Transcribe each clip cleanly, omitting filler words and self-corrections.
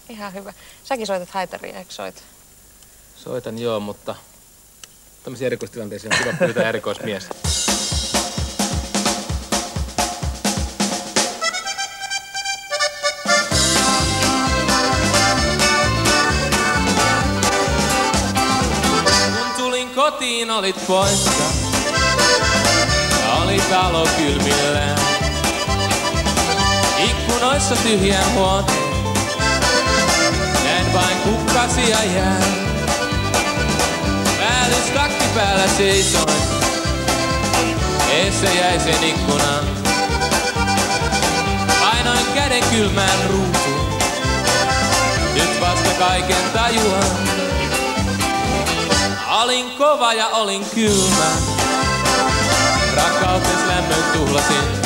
Ihan hyvä. Säkin soitat haitaria, eikö soita? Soitan joo, mutta tämmöisiä erikoistilanteisiin on kiva pyytää erikoismies. Kun tulin kotiin, olit poissa ja oli talo kylmillään. Ikkunoissa tyhjän huoneen, näin vain kukkasia jää. Päällystakki päällä seisoin, eessä jäi sen ikkunan. Painoin käden kylmään ruutuun, nyt vasta kaiken tajuan. Olin kova ja olin kylmä, rakkautes lämmön tuhlasin.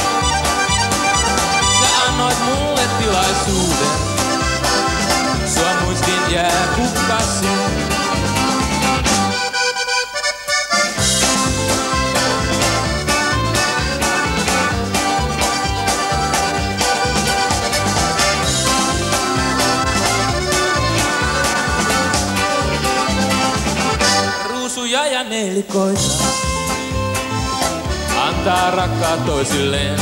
Sä annoit mulle tilaisuuden, sua muistin jää kukkasin. Ruusuja ja nelikoita antaa rakkaat toisilleen.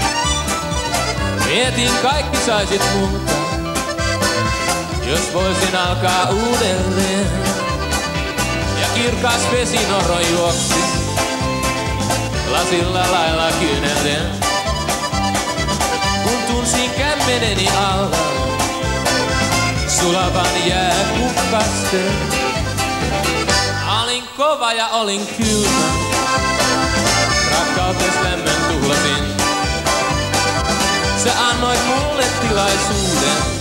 Mietin kaikki saisit multa, jos voisin alkaa uudelleen. Ja kirkas vesinoro juoksi, lasilla lailla kyynelten. Kun tunsin kämmeneni alla, sulavan jääkukkasten. Olin kova ja olin kylmä, rakkautes lämmön tuhlasin. Sä annoit mulle tilaisuuden,